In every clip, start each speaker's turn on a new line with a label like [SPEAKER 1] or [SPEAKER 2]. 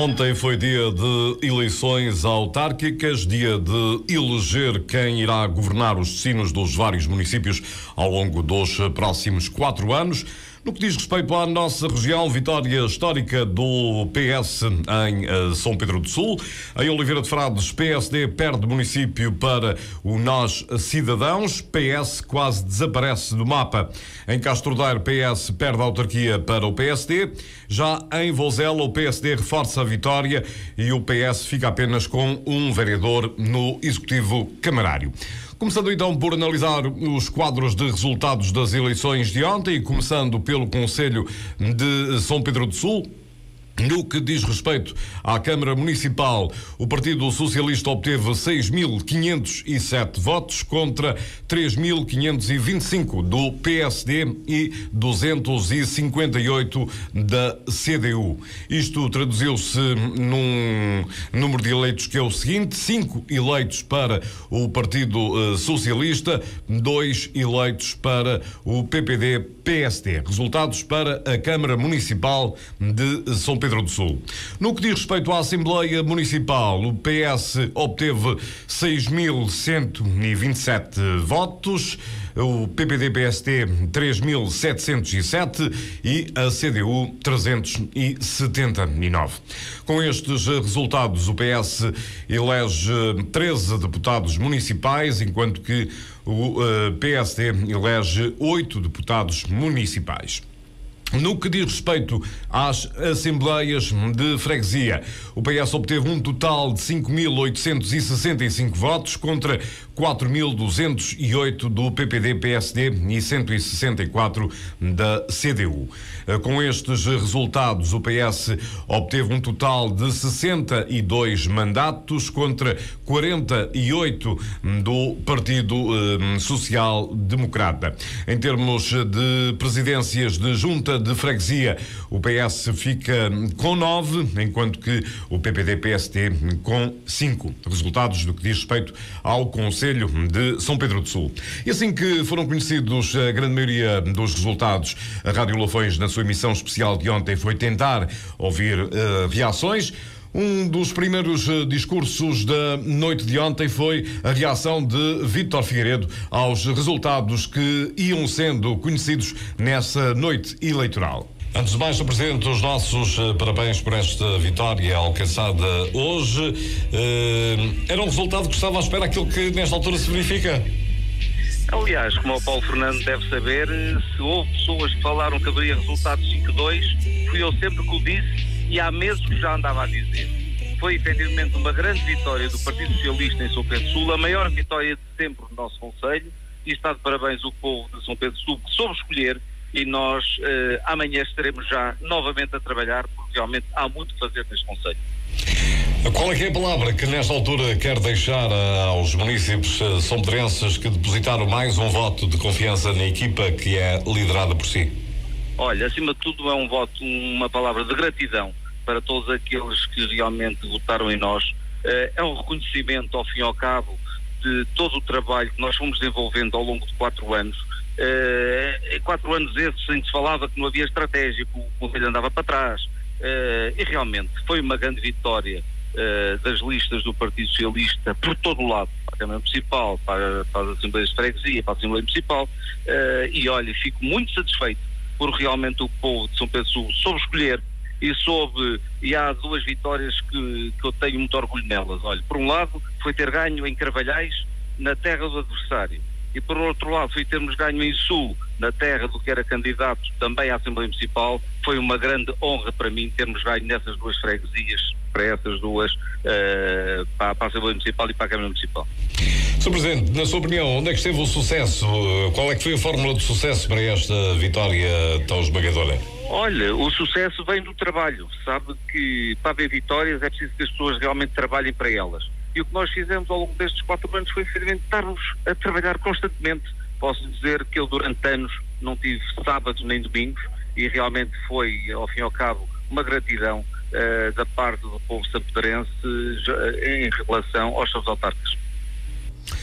[SPEAKER 1] Ontem foi dia de eleições autárquicas, dia de eleger quem irá governar os destinos dos vários municípios ao longo dos próximos 4 anos. No que diz respeito à nossa região, vitória histórica do PS em São Pedro do Sul. Em Oliveira de Frades, PSD perde município para o Nós Cidadãos. PS quase desaparece do mapa. Em Castro Daire, PS perde a autarquia para o PSD. Já em Vozela, o PSD reforça a vitória e o PS fica apenas com um vereador no Executivo Camarário. Começando então por analisar os quadros de resultados das eleições de ontem, começando pelo Conselho de São Pedro do Sul. No que diz respeito à Câmara Municipal, o Partido Socialista obteve 6.507 votos contra 3.525 do PSD e 258 da CDU. Isto traduziu-se num número de eleitos que é o seguinte: 5 eleitos para o Partido Socialista, 2 eleitos para o PPD-PSD. Resultados para a Câmara Municipal de São Pedro do Sul. No que diz respeito à Assembleia Municipal, o PS obteve 6.127 votos, o PPD-PSD 3.707 e a CDU 379. Com estes resultados, o PS elege 13 deputados municipais, enquanto que o PSD elege 8 deputados municipais. No que diz respeito às assembleias de freguesia, o PS obteve um total de 5.865 votos contra 4.208 do PPD-PSD e 164 da CDU. Com estes resultados, o PS obteve um total de 62 mandatos contra 48 do Partido Social Democrata. Em termos de presidências de junta de freguesia, o PS fica com 9, enquanto que o PPD-PSD com 5. Resultados do que diz respeito ao Conselho de São Pedro do Sul. E assim que foram conhecidos a grande maioria dos resultados, a Rádio Lafões, na sua emissão especial de ontem, foi tentar ouvir reações. Um dos primeiros discursos da noite de ontem foi a reação de Vítor Figueiredo aos resultados que iam sendo conhecidos nessa noite eleitoral. Antes de mais, Sr. Presidente, os nossos parabéns por esta vitória alcançada hoje. Era um resultado que estava à espera aquilo que nesta altura se verifica?
[SPEAKER 2] Aliás, como o Paulo Fernando deve saber, se houve pessoas que falaram que haveria resultados 5-2, fui eu sempre que o disse e há meses que já andava a dizer. Foi efetivamente uma grande vitória do Partido Socialista em São Pedro do Sul, a maior vitória de sempre do nosso Conselho, e está de parabéns o povo de São Pedro do Sul que soube escolher, e nós amanhã estaremos já novamente a trabalhar, porque realmente há muito que fazer neste Conselho.
[SPEAKER 1] Qual é que é a palavra que nesta altura quer deixar aos municípios são-pedrenses que depositaram mais um voto de confiança na equipa que é liderada por si?
[SPEAKER 2] Olha, acima de tudo é um voto, uma palavra de gratidão para todos aqueles que realmente votaram em nós. É um reconhecimento, ao fim e ao cabo, de todo o trabalho que nós fomos desenvolvendo ao longo de 4 anos. 4 anos esses em que se falava que não havia estratégia, que o Conselho andava para trás. E realmente foi uma grande vitória das listas do Partido Socialista por todo o lado, para a Câmara Municipal, para as Assembleias de Freguesia, para a Assembleia Municipal. E olha, fico muito satisfeito por realmente o povo de São Pedro do Sul soube escolher e há 2 vitórias que eu tenho muito orgulho nelas. Olha, por um lado foi ter ganho em Carvalhais, na terra do adversário, e por outro lado foi termos ganho em Sul, na terra do que era candidato também à Assembleia Municipal. Foi uma grande honra para mim termos ganho nessas 2 freguesias, para essas 2, para a Assembleia Municipal e para a Câmara Municipal.
[SPEAKER 1] Sr. Presidente, na sua opinião, onde é que esteve o sucesso? Qual é que foi a fórmula de sucesso para esta vitória tão esmagadora?
[SPEAKER 2] Olha, o sucesso vem do trabalho. Sabe que para haver vitórias é preciso que as pessoas realmente trabalhem para elas. E o que nós fizemos ao longo destes 4 anos foi efetivamente estarmos a trabalhar constantemente. Posso dizer que eu durante anos não tive sábados nem domingos e realmente foi, ao fim e ao cabo, uma gratidão da parte do povo sampedrense em relação aos seus autárquicos.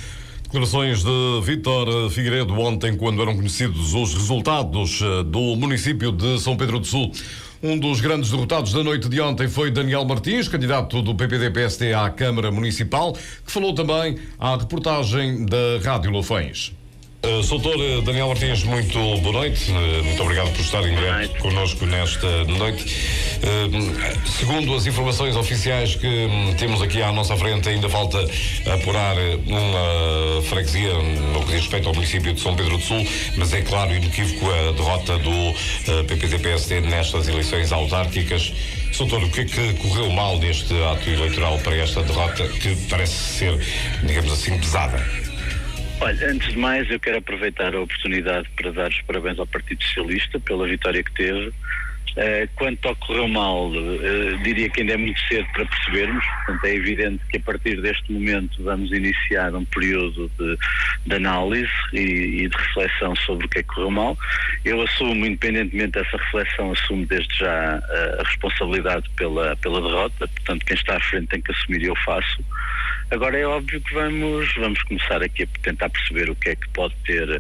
[SPEAKER 1] Declarações de Vítor Figueiredo ontem, quando eram conhecidos os resultados do município de São Pedro do Sul. Um dos grandes derrotados da noite de ontem foi Daniel Martins, candidato do PPD-PSD à Câmara Municipal, que falou também à reportagem da Rádio Lafões. Soutor Daniel Martins, muito boa noite. Muito obrigado por estar em direto connosco nesta noite. Segundo as informações oficiais que temos aqui à nossa frente, ainda falta apurar uma freguesia no que diz respeito ao município de São Pedro do Sul, mas é claro e inequívoco a derrota do PPD-PSD nestas eleições autárquicas. Soutor, o que é que correu mal neste ato eleitoral para esta derrota que parece ser, digamos assim, pesada?
[SPEAKER 3] Olha, antes de mais eu quero aproveitar a oportunidade para dar os parabéns ao Partido Socialista pela vitória que teve. Quanto ao que correu mal, diria que ainda é muito cedo para percebermos, portanto é evidente que a partir deste momento vamos iniciar um período de análise e de reflexão sobre o que é que correu mal. Eu assumo, independentemente dessa reflexão, assumo desde já a responsabilidade pela derrota, portanto quem está à frente tem que assumir e eu faço. Agora é óbvio que vamos começar aqui a tentar perceber o que é que pode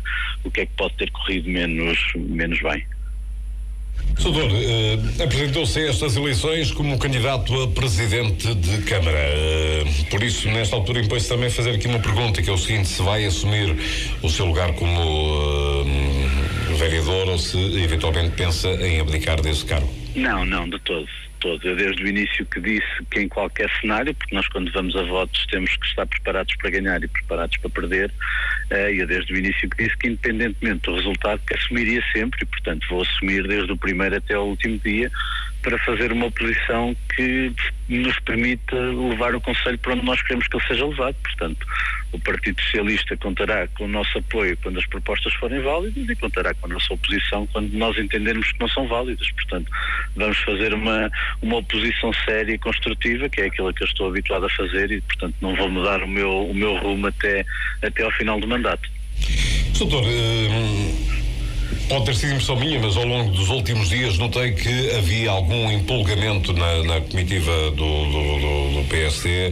[SPEAKER 3] ter corrido menos bem.
[SPEAKER 1] Soutor, apresentou-se a estas eleições como candidato a presidente de Câmara. Por isso, nesta altura, impõe-se também fazer aqui uma pergunta, que é o seguinte: se vai assumir o seu lugar como vereador ou se eventualmente pensa em abdicar desse cargo?
[SPEAKER 3] Não, de todo. Eu desde o início que disse que em qualquer cenário, porque nós quando vamos a votos temos que estar preparados para ganhar e preparados para perder, eu desde o início que disse que independentemente do resultado que assumiria sempre, e portanto vou assumir desde o primeiro até ao último dia para fazer uma oposição que nos permita levar o Conselho para onde nós queremos que ele seja levado. Portanto, o Partido Socialista contará com o nosso apoio quando as propostas forem válidas e contará com a nossa oposição quando nós entendermos que não são válidas. Portanto, vamos fazer uma oposição séria e construtiva, que é aquilo que eu estou habituado a fazer, e portanto não vou mudar o meu rumo até ao final do mandato.
[SPEAKER 1] Doutor, pode ter sido impressão minha, mas ao longo dos últimos dias notei que havia algum empolgamento na comitiva do PSD,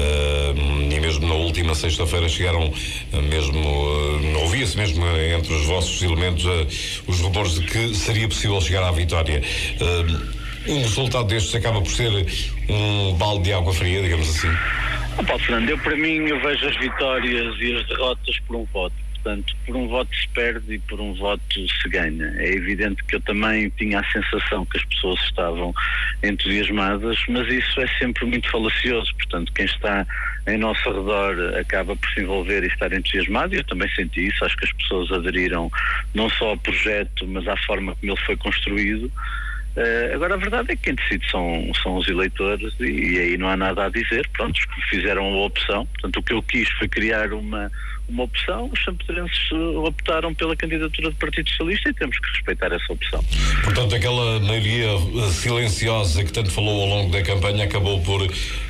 [SPEAKER 1] e mesmo na última sexta-feira chegaram mesmo, ouvia-se mesmo entre os vossos elementos os rumores de que seria possível chegar à vitória. Um resultado destes acaba por ser um balde de água fria, digamos assim?
[SPEAKER 3] Paulo Fernando, para mim eu vejo as vitórias e as derrotas por um voto. Portanto, por um voto se perde e por um voto se ganha. É evidente que eu também tinha a sensação que as pessoas estavam entusiasmadas, mas isso é sempre muito falacioso. Portanto, quem está em nosso redor acaba por se envolver e estar entusiasmado, e eu também senti isso. Acho que as pessoas aderiram não só ao projeto, mas à forma como ele foi construído. Agora a verdade é que quem decide são os eleitores, e aí não há nada a dizer. Pronto, fizeram a opção. Portanto, o que eu quis foi criar uma opção. Os sampedrenses optaram pela candidatura do Partido Socialista e temos que respeitar essa opção.
[SPEAKER 1] Portanto, aquela maioria silenciosa que tanto falou ao longo da campanha acabou por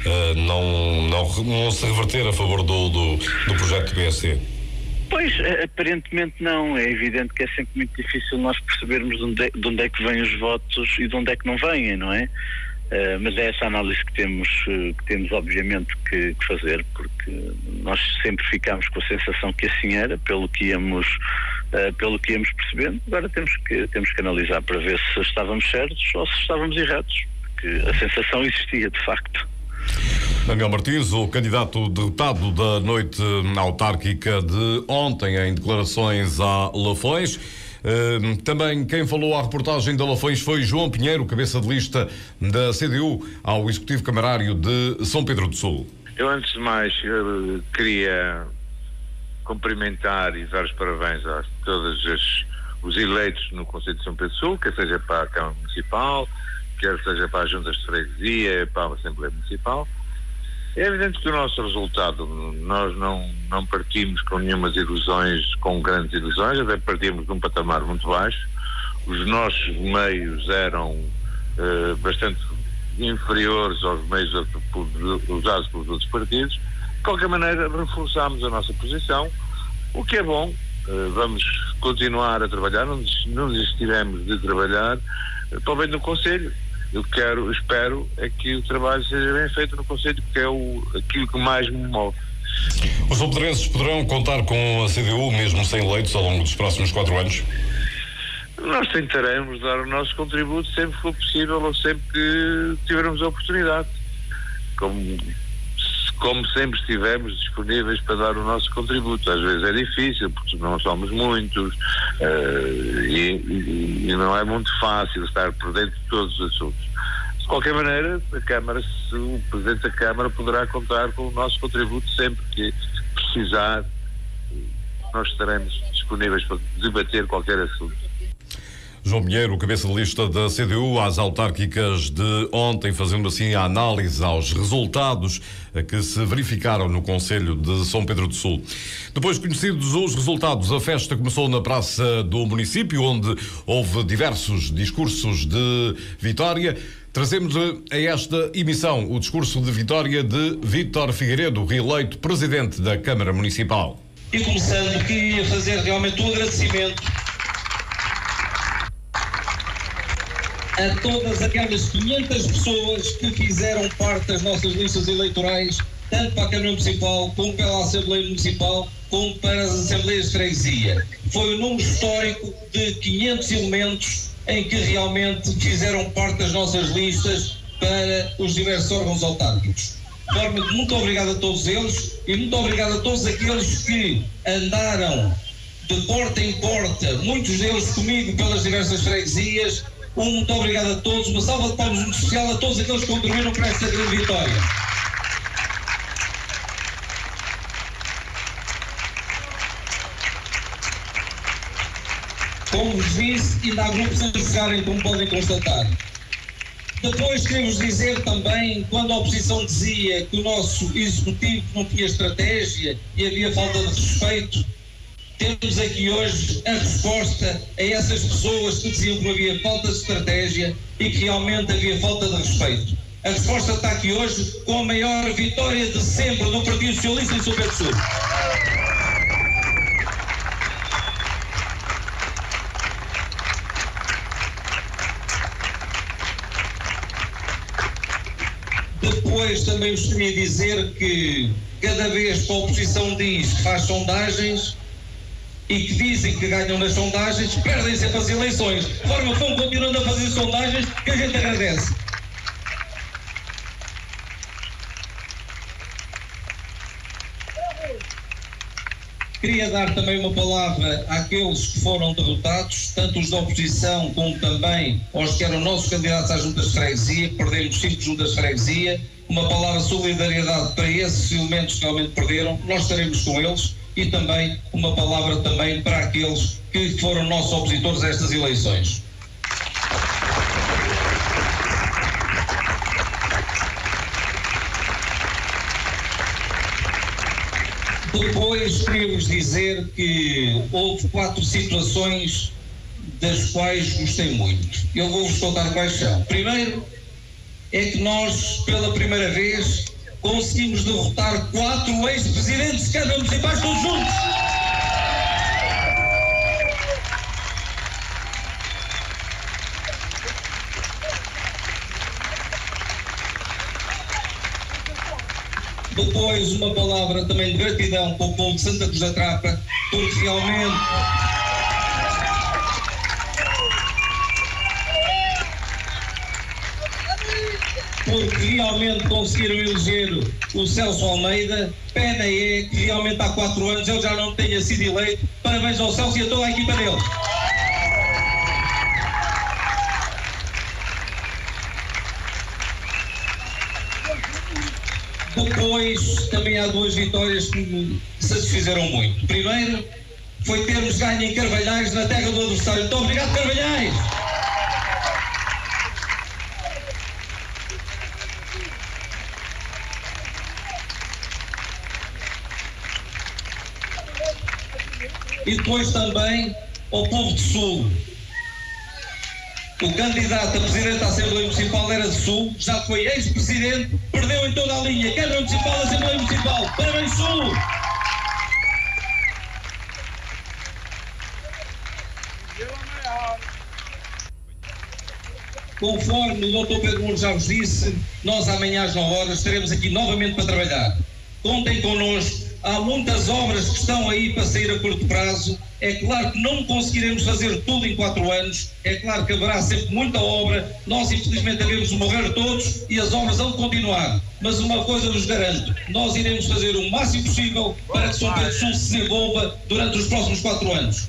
[SPEAKER 1] não se reverter a favor do projeto do PSD.
[SPEAKER 3] Pois, aparentemente não. É evidente que é sempre muito difícil nós percebermos de onde é que vêm os votos e de onde é que não vêm, não é? Mas é essa análise que temos obviamente que fazer, porque nós sempre ficámos com a sensação que assim era, pelo que íamos percebendo. Agora temos que analisar para ver se estávamos certos ou se estávamos errados, porque a sensação existia de facto.
[SPEAKER 1] Daniel Martins, o candidato derrotado da noite autárquica de ontem em declarações à Lafões. Também quem falou à reportagem da Lafões foi João Pinheiro, cabeça de lista da CDU ao Executivo Camarário de São Pedro do Sul.
[SPEAKER 4] Eu, antes de mais, queria cumprimentar e dar os parabéns a todos os eleitos no Conselho de São Pedro do Sul, quer seja para a Câmara Municipal, quer seja para as juntas de freguesia, para a Assembleia Municipal. É evidente que o nosso resultado, nós não partimos com nenhumas ilusões, com grandes ilusões, até partimos de um patamar muito baixo. Os nossos meios eram bastante inferiores aos meios usados pelos outros partidos. De qualquer maneira, reforçámos a nossa posição, o que é bom. Vamos continuar a trabalhar, não desistiremos de trabalhar para o bem do Conselho. Eu espero é que o trabalho seja bem feito no Conselho, porque é aquilo que mais me move.
[SPEAKER 1] Os solterenses poderão contar com a CDU mesmo sem eleitos ao longo dos próximos 4 anos?
[SPEAKER 4] Nós tentaremos dar o nosso contributo sempre que for possível ou sempre que tivermos a oportunidade. Como sempre estivemos disponíveis para dar o nosso contributo. Às vezes é difícil, porque não somos muitos, e não é muito fácil estar por dentro de todos os assuntos. De qualquer maneira, o Presidente da Câmara poderá contar com o nosso contributo sempre que precisar. Nós estaremos disponíveis para debater qualquer assunto.
[SPEAKER 1] João Pinheiro, cabeça de lista da CDU às autárquicas de ontem, fazendo assim a análise aos resultados que se verificaram no Concelho de São Pedro do Sul. Depois conhecidos os resultados, a festa começou na praça do município, onde houve diversos discursos de vitória. Trazemos a esta emissão o discurso de vitória de Vítor Figueiredo, reeleito Presidente da Câmara Municipal.
[SPEAKER 5] E começando, queria fazer realmente um agradecimento a todas aquelas 500 pessoas que fizeram parte das nossas listas eleitorais, tanto para a Câmara Municipal, como pela Assembleia Municipal, como para as Assembleias de Freguesia. Foi um número histórico de 500 elementos em que realmente fizeram parte das nossas listas para os diversos órgãos autárquicos. De forma que muito obrigado a todos eles e muito obrigado a todos aqueles que andaram de porta em porta, muitos deles comigo pelas diversas freguesias. Muito obrigado a todos, uma salva de palmas muito especial a todos aqueles que contribuíram para esta grande vitória. Como vos disse, ainda há grupos a jogarem, como podem constatar. Depois queremos dizer também, quando a oposição dizia que o nosso executivo não tinha estratégia e havia falta de respeito, temos aqui hoje a resposta a essas pessoas que diziam que havia falta de estratégia e que realmente havia falta de respeito. A resposta está aqui hoje com a maior vitória de sempre do Partido Socialista em São Pedro do Sul. Depois também vos queria dizer que cada vez que a oposição diz que faz sondagens e que dizem que ganham nas sondagens, perdem sempre as eleições. De forma que vão continuando a fazer sondagens que a gente agradece. Queria dar também uma palavra àqueles que foram derrotados, tanto os da oposição como também aos que eram nossos candidatos às juntas de freguesia, que perdemos 5 juntas de freguesia. Uma palavra de solidariedade para esses elementos que realmente perderam, nós estaremos com eles. E também uma palavra também para aqueles que foram nossos opositores a estas eleições. Depois queríamos dizer que houve 4 situações das quais gostei muito. Eu vou-vos contar quais são. Primeiro, é que nós, pela primeira vez, conseguimos derrotar 4 ex-presidentes de câmaras municipais todos juntos. Depois uma palavra também de gratidão para o povo de Santa Cruz da Trapa, porque realmente conseguiram eleger o Celso Almeida. Pena é que realmente há 4 anos ele já não tenha sido eleito. Parabéns ao Celso e a toda a equipa dele. Depois também há 2 vitórias que me satisfizeram muito. Primeiro foi termos ganho em Carvalhais, na terra do adversário. Muito obrigado, Carvalhais! E depois também ao povo do Sul. O candidato a presidente da Assembleia Municipal era do Sul, já foi ex-presidente, perdeu em toda a linha. Câmara Municipal, Assembleia Municipal. Parabéns, Sul! Conforme o Dr. Pedro Moura já vos disse, nós amanhã às 9 horas estaremos aqui novamente para trabalhar. Contem connosco, há muitas obras que estão aí para sair a curto prazo. É claro que não conseguiremos fazer tudo em 4 anos, é claro que haverá sempre muita obra, nós infelizmente devemos morrer todos e as obras vão continuar, mas uma coisa vos garanto, nós iremos fazer o máximo possível para que São Pedro Sul se desenvolva durante os próximos 4 anos.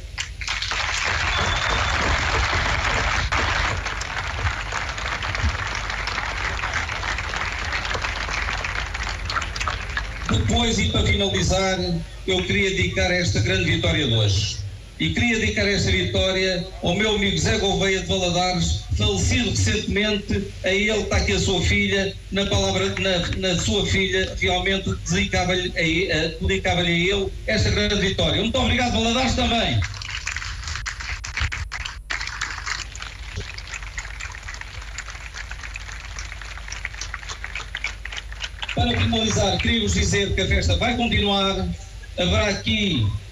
[SPEAKER 5] Depois, e para finalizar, eu queria dedicar esta grande vitória de hoje. E queria dedicar esta vitória ao meu amigo Zé Gouveia de Valadares, falecido recentemente. A ele está aqui a sua filha, na sua filha, realmente dedicava-lhe a ele esta grande vitória. Muito obrigado, Valadares, também. Para finalizar, queria-vos dizer que a festa vai continuar, haverá aqui